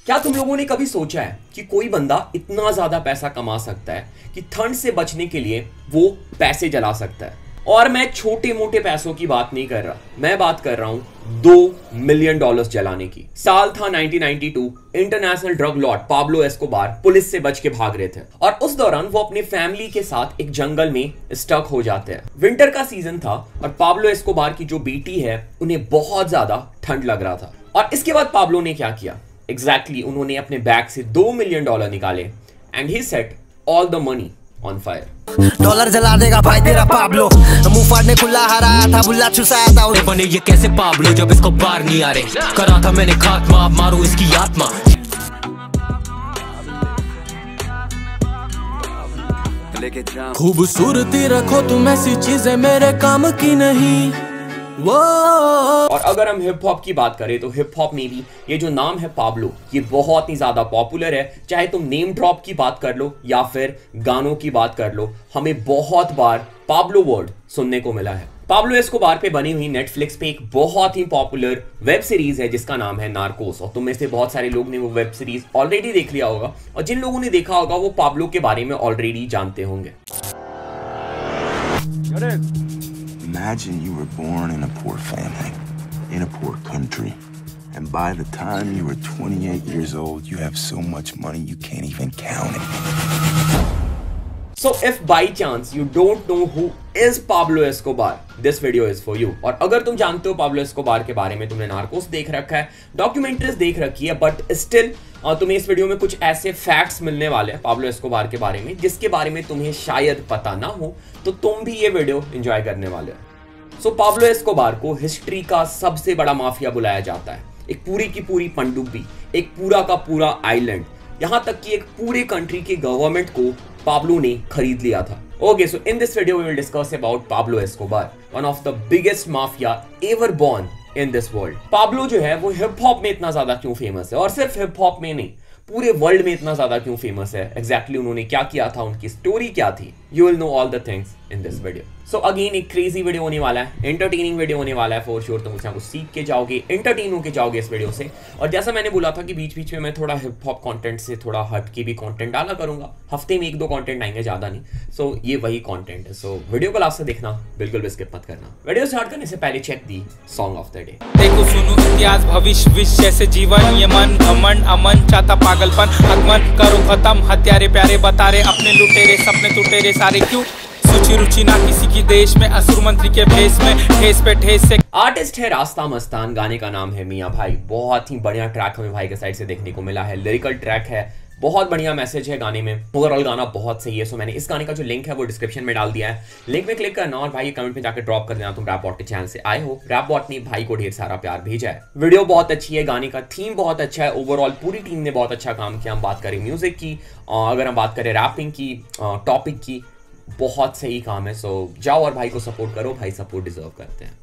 क्या तुम लोगों ने कभी सोचा है कि कोई बंदा इतना ज्यादा पैसा कमा सकता है कि ठंड से बचने के लिए वो पैसे जला सकता है? और मैं छोटे मोटे पैसों की बात नहीं कर रहा, मैं बात कर रहा हूं $2 मिलियन जलाने की। साल था 1992। International drug lord Pablo Escobar police से बच के भाग रहे थे और उस दौरान वो अपने फैमिली के साथ एक जंगल में स्टक हो जाते हैं। विंटर का सीजन था और पाब्लो एस्कोबार की जो बेटी है उन्हें बहुत ज्यादा ठंड लग रहा था। और इसके बाद पाब्लो ने क्या किया? एग्जैक्टली उन्होंने अपने बैग से $2 मिलियन निकाले and he set all the money on fire. Dollar जला देगा भाई तेरा पाब्लो, मुंह फाड़ने खुला हराया था, बुल्ला चुसाया था। बने ये कैसे पाब्लो जब इसको बार नहीं आ रहे, करा था मैंने खात्मा, मारू इसकी आत्मा। खूबसूरती रखो तुम, ऐसी चीजें मेरे काम की नहीं। और अगर हम हिप हॉप की बात करें तो हिप हॉप में भी ये जो नाम है पाब्लो, ये बहुत ही ज्यादा पॉपुलर है। चाहे तुम नेम ड्रॉप की बात कर लो या फिर गानों की बात कर लो, हमें बहुत बार पाब्लो वर्ड सुनने को मिला है। पाब्लो एस्कोबार पे बनी हुई नेटफ्लिक्स पे एक बहुत ही पॉपुलर वेब सीरीज है जिसका नाम है नार्कोस। और तुम में से बहुत सारे लोग ने वो वेब सीरीज ऑलरेडी देख लिया होगा और जिन लोगों ने देखा होगा वो पाब्लो के बारे में ऑलरेडी जानते होंगे। Imagine you were born in a poor family, in a poor country, and by the time you were 28 years old, you have so much money you can't even count it. So if by chance you don't know who is Pablo Escobar, this video is for you. और अगर तुम जानते हो Pablo Escobar के बारे में, तुमने Narcos देख रखा है, डॉक्यूमेंट्रीज देख रखी है, बट स्टिल तुम्हें इस वीडियो में कुछ ऐसे फैक्ट्स मिलने वाले हैं पाब्लो एस्कोबार के बारे में जिसके बारे में तुम्हें शायद पता ना हो, तो तुम भी ये वीडियो एंजॉय करने वाले हो। सो पाब्लो एस्कोबार को हिस्ट्री का सबसे बड़ा माफिया बुलाया जाता है। एक पूरी की पूरी पनडुब्बी, एक पूरा का पूरा आइलैंड, यहां तक कि एक पूरे कंट्री के गवर्नमेंट को पाब्लो ने खरीद लिया था। Okay, so in this video we will discuss about Pablo Escobar, one of the biggest mafia ever born in this world. Pablo जो है वो हिप हॉप में इतना ज्यादा क्यों फेमस है, और सिर्फ हिप हॉप में नहीं, पूरे वर्ल्ड में इतना ज्यादा क्यों फेमस है, एग्जैक्टली उन्होंने क्या किया था, उनकी स्टोरी क्या थी, you will know all the things in this video. So again एक क्रेजी वीडियो होने वाला है, एंटरटेनिंग वीडियो होने वाला है फॉर श्योर। तुम कुछ सीख के जाओगे, एंटरटेन होके जाओगे इस वीडियो से। और जैसा मैंने बोला था कि बीच बीच में मैं थोड़ा हिप हॉप कंटेंट से थोड़ा हट के भी कंटेंट डाला करूंगा, हफ्ते में 1-2 कंटेंट आएंगे, ज्यादा नहीं। सो ये वही कंटेंट है, सो वीडियो को लास्ट से देखना, बिल्कुल भी स्किप मत करना। वीडियो स्टार्ट करने से पहले check the song of the day. देखो सुनो इतिहास भविष्य विश्व जैसे जीवन, ये मन घमंड अमन चाहता पागलपन, आगमन करो खत्म हत्यारे प्यारे बतारे, अपने लुटेरे सपने टुटेरे सारे क्यों, सूची रुचि ना किसी की देश में, असुर मंत्री के भेष में, ठेस पे ठेस से। आर्टिस्ट है रास्ता मस्तान, गाने का नाम है मियां भाई। बहुत ही बढ़िया ट्रैक हमें भाई के साइड से देखने को मिला है, लिरिकल ट्रैक है, बहुत बढ़िया मैसेज है गाने में, ओवरऑल गाना बहुत सही है। सो मैंने इस गाने का जो लिंक है वो डिस्क्रिप्शन में डाल दिया है, लिंक में क्लिक करना और भाई कमेंट में जाकर ड्रॉप कर देना तुम रैप बॉट के चैनल से आए हो। रैप बॉट ने भाई को ढेर सारा प्यार भेजा है। वीडियो बहुत अच्छी है, गाने का थीम बहुत अच्छा है, ओवरऑल पूरी टीम ने बहुत अच्छा काम किया। हम बात करें म्यूजिक की, अगर हम बात करें रैपिंग की, टॉपिक की, बहुत सही काम है। सो जाओ और भाई को सपोर्ट करो, भाई सपोर्ट डिजर्व करते हैं।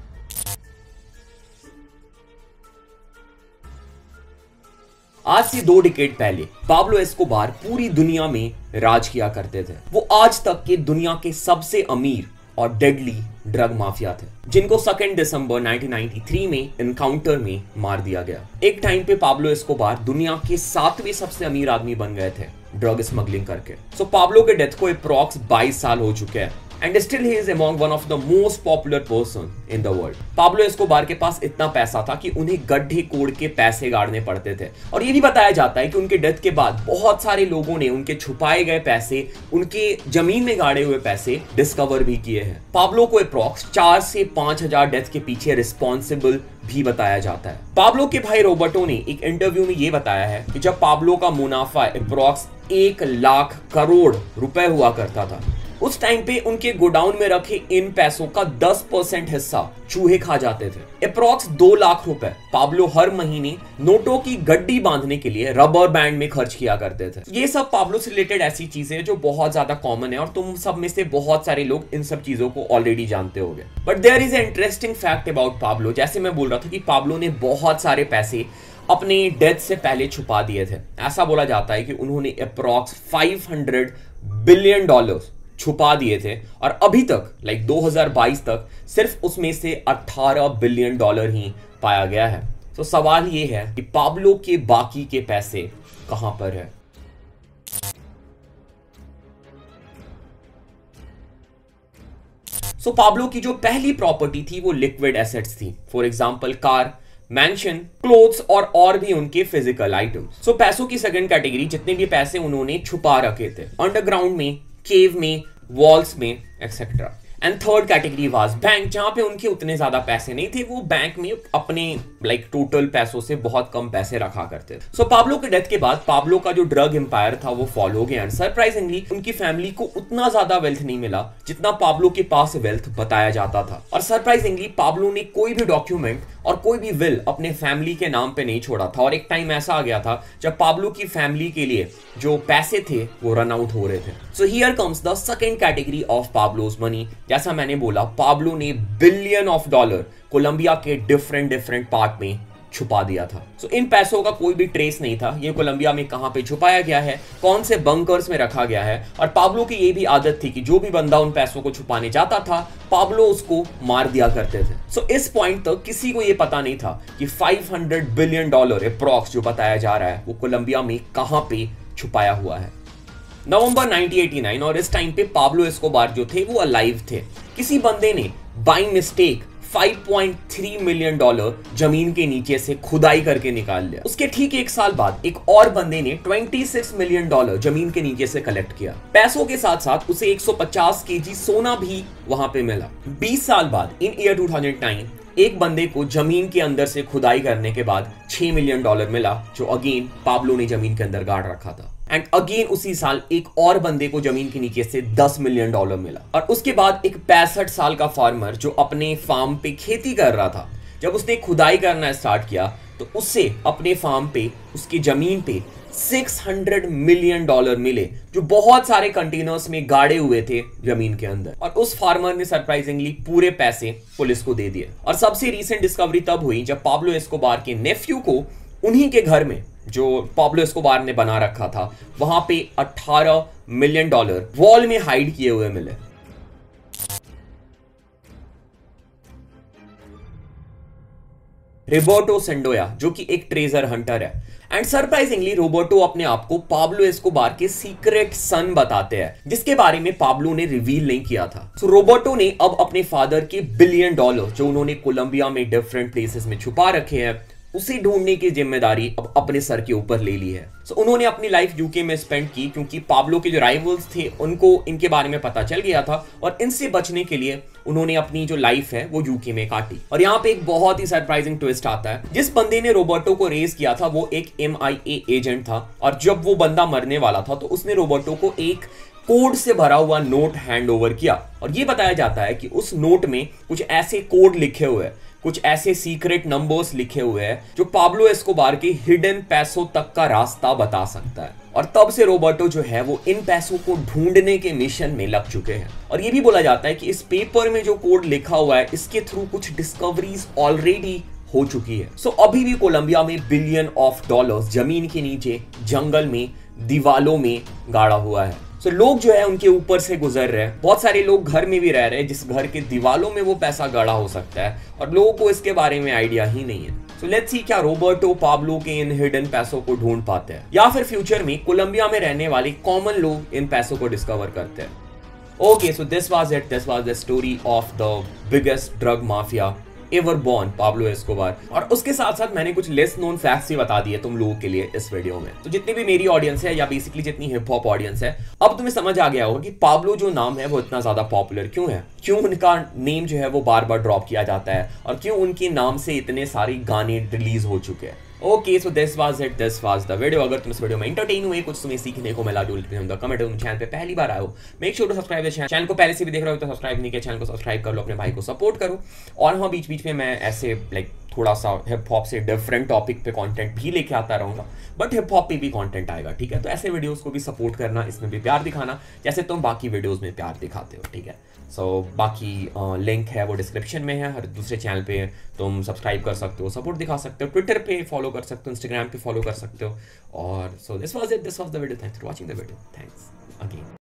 आज से 2 डिकेड पहले पाब्लो एस्कोबार पूरी दुनिया में राज किया करते थे। वो आज तक के दुनिया के सबसे अमीर और डेडली ड्रग माफिया थे, जिनको 2 दिसंबर 1993 में एनकाउंटर में मार दिया गया। एक टाइम पे पाब्लो एस्कोबार दुनिया के 7वें सबसे अमीर आदमी बन गए थे ड्रग स्मगलिंग करके। सो पाब्लो के डेथ को अप्रॉक्स 22 साल हो चुके हैं and still he is among one of the most popular person in the world. Pablo Escobar के पास इतना पैसा था कि उन्हें गड्ढे कोड़ के पैसे गाड़ने पड़ते थे। और ये भी बताया जाता है कि उनके डेथ के बाद बहुत सारे लोगों ने उनके छुपाए गए पैसे, उनके जमीन में गाड़े हुए पैसे डिस्कवर भी किए हैं। पाब्लो को अप्रॉक्स 4 से 5 हजार डेथ के पीछे रिस्पॉन्सिबल भी बताया जाता है। पाब्लो के भाई रॉबर्टो ने एक इंटरव्यू में ये बताया है कि जब पाब्लो का मुनाफा अप्रॉक्स 1 लाख करोड़ रुपए हुआ करता था, उस टाइम पे उनके गोडाउन में रखे इन पैसों का 10% हिस्सा चूहे खा जाते थे। अप्रॉक्स 2 लाख रुपए पाब्लो हर महीने नोटों की गड्डी बांधने के लिए रबर बैंड में खर्च किया करते थे। ये सब पाब्लो से रिलेटेड ऐसी चीजें जो बहुत ज्यादा कॉमन है और तुम सब में से बहुत सारे लोग इन सब चीजों को ऑलरेडी जानते होंगे। But there is a interesting fact about Pablo. जैसे मैं बोल रहा था कि पाब्लो ने बहुत सारे पैसे अपने डेथ से पहले छुपा दिए थे। ऐसा बोला जाता है कि उन्होंने अप्रॉक्स $500 बिलियन छुपा दिए थे और अभी तक 2022 तक सिर्फ उसमें से $18 बिलियन ही पाया गया है। तो सवाल ये है कि पाब्लो के बाकी के पैसे कहां पर है। सो पाब्लो की जो पहली प्रॉपर्टी थी वो लिक्विड एसेट्स थी, for example car, mansion, clothes और भी उनके फिजिकल आइटम्स। सो पैसों की सेकंड कैटेगरी, जितने भी पैसे उन्होंने छुपा रखे थे अंडरग्राउंड में, केव में, वॉल्स में etcetera. And third category was bank, जहां पे उनके उतने ज्यादा पैसे नहीं थे, वो बैंक में अपने टोटल पैसों से बहुत कम पैसे रखा करते थे। सो पाब्लो के डेथ के बाद पाब्लो का जो ड्रग एम्पायर था वो फॉल हो गया एंड सरप्राइजिंगली उनकी फैमिली को उतना ज्यादा वेल्थ नहीं मिला जितना पाब्लो के पास वेल्थ बताया जाता था। और सरप्राइजिंगली पाब्लो ने कोई भी डॉक्यूमेंट और कोई भी विल अपने फैमिली के नाम पे नहीं छोड़ा था। और एक टाइम ऐसा आ गया था जब पाब्लो की फैमिली के लिए जो पैसे थे वो रन आउट हो रहे थे। So here comes the second category of Pablo's money. जैसा मैंने बोला, पाब्लो ने बिलियन ऑफ डॉलर कोलंबिया के डिफरेंट पार्ट में छुपा दिया था। सो इन पैसों का कोई भी ट्रेस नहीं था, ये कोलंबिया में कहां पे छुपाया गया है, कौन से बंकर्स में रखा गया है। और पाब्लो की ये भी आदत थी कि जो भी बंदा उन पैसों को छुपाने जाता था पाब्लो उसको मार दिया करते थे। सो इस पॉइंट तक किसी को ये पता नहीं था कि $500 बिलियन अप्रॉक्स जो बताया जा रहा है वो कोलंबिया में कहां पे छुपाया हुआ है। नवंबर 1989, और इस टाइम पे पाब्लो एस्कोबार जो थे वो अलाइव थे। किसी बंदे ने बाय मिस्टेक $5.3 मिलियन जमीन के नीचे से खुदाई करके निकाल लिया। उसके ठीक एक साल बाद एक और बंदे ने $26 मिलियन जमीन के नीचे से कलेक्ट किया। पैसों के साथ साथ उसे 150 केजी सोना भी वहां पे मिला। 20 साल बाद इन ईयर 2009 एक बंदे को जमीन के अंदर से खुदाई करने के बाद $6 मिलियन मिला, जो अगेन पाब्लो ने जमीन के अंदर गाड़ रखा था। एंड अगेन उसी साल एक और बंदे को जमीन के नीचे से $10 मिलियन मिला। और उसके बाद एक 65 साल का फार्मर जो अपने फार्म पे खेती कर रहा था, जब उसने खुदाई करना स्टार्ट किया तो उससे अपने फार्म पे, उसकी जमीन पे $600 मिलियन मिले, जो बहुत सारे कंटेनर्स में गाड़े हुए थे जमीन के अंदर। और उस फार्मर ने सरप्राइजिंगली पूरे पैसे पुलिस को दे दिए। और सबसे रीसेंट डिस्कवरी तब हुई जब पाब्लो एस्कोबार के नेफ्यू को उन्हीं के घर में, जो पाब्लो एस्कोबार ने बना रखा था, वहां पे $18 मिलियन वॉल में हाइड किए हुए मिले। रोबर्टो सेंडोया, जो कि एक ट्रेजर हंटर है, एंड सरप्राइजिंगली रोबर्टो अपने आप को पाब्लो एस्कोबार के सीक्रेट सन बताते हैं, जिसके बारे में पाब्लो ने रिवील नहीं किया था। सो रोबर्टो ने अब अपने फादर के $1 बिलियन जो उन्होंने कोलंबिया में डिफरेंट प्लेसेस में छुपा रखे हैं, उसे ढूंढने की जिम्मेदारी अब अपने सर के ऊपर ले ली है। सो उन्होंने अपनी लाइफ यूके में स्पेंड की, क्योंकि पाब्लो के जो राइवल्स थे उनको इनके बारे में पता चल गया था, और इनसे बचने के लिए उन्होंने अपनी जो लाइफ है वो यूके में काटी। और यहाँ पे एक बहुत ही सरप्राइजिंग ट्विस्ट आता है। जिस बंदे ने रोबर्टो को रेज किया था वो एक MIA एजेंट था, और जब वो बंदा मरने वाला था तो उसने रोबर्टो को एक कोड से भरा हुआ नोट हैंड ओवर किया। और ये बताया जाता है कि उस नोट में कुछ ऐसे कोड लिखे हुए हैं, कुछ ऐसे सीक्रेट नंबर्स लिखे हुए हैं जो पाब्लो एस्कोबार के हिडन पैसों तक का रास्ता बता सकता है। और तब से रोबर्टो जो है वो इन पैसों को ढूंढने के मिशन में लग चुके हैं। और ये भी बोला जाता है कि इस पेपर में जो कोड लिखा हुआ है इसके थ्रू कुछ डिस्कवरीज ऑलरेडी हो चुकी है। सो अभी भी कोलंबिया में $1 बिलियन जमीन के नीचे, जंगल में, दीवालों में गाड़ा हुआ है। सो लोग जो है उनके ऊपर से गुजर रहे हैं। बहुत सारे लोग घर में भी रह रहे हैं जिस घर के दीवालों में वो पैसा गड़ा हो सकता है, और लोगों को इसके बारे में आइडिया ही नहीं है। सो लेट्स सी, क्या रोबर्टो पाब्लो के इन हिडन पैसों को ढूंढ पाते हैं, या फिर फ्यूचर में कोलंबिया में रहने वाले कॉमन लोग इन पैसों को डिस्कवर करते हैं। Okay, so this was it. This was the story of the biggest drug mafia ever born, Pablo Escobar. और उसके साथ साथ मैंने कुछ लेस नोन फैक्ट्स भी बता दिए तुम लोगों के लिए इस वीडियो में। तो जितनी भी मेरी ऑडियंस है, या बेसिकली जितनी हिप हॉप ऑडियंस है, अब तुम्हें समझ आ गया होगा कि पाब्लो जो नाम है वो इतना ज्यादा पॉपुलर क्यों है, क्यों उनका नेम जो है वो बार बार ड्रॉप किया जाता है, और क्यों उनके नाम से इतने सारे गाने रिलीज हो चुके हैं। Okay, so this was it, this was the video. अगर तुम इस वीडियो में एंटरटेन हुए, कुछ तुम्हें सीखने को मिला, डू कमेंट। तुम चैनल पे पहली बार आए हो, make sure to subscribe the channel को पहले से भी देख रहे हो तो सब्सक्राइब नहीं किया, चैनल को सब्सक्राइब कर लो, अपने भाई को सपोर्ट करो। और हाँ, बीच बीच में मैं ऐसे थोड़ा सा हिप हॉप से डिफरेंट टॉपिक पे कंटेंट भी लेके आता रहूंगा, बट हिप हॉप पे भी कंटेंट आएगा, ठीक है। तो ऐसे वीडियोस को भी सपोर्ट करना, इसमें भी प्यार दिखाना, जैसे तुम बाकी वीडियोस में प्यार दिखाते हो, ठीक है। सो बाकी लिंक है वो डिस्क्रिप्शन में है। हर दूसरे चैनल पे तुम सब्सक्राइब कर सकते हो, सपोर्ट दिखा सकते हो, ट्विटर पे फॉलो कर सकते हो, इंस्टाग्राम पे फॉलो कर सकते हो। और so this was it, this was the video. Thanks for watching the video, thanks again.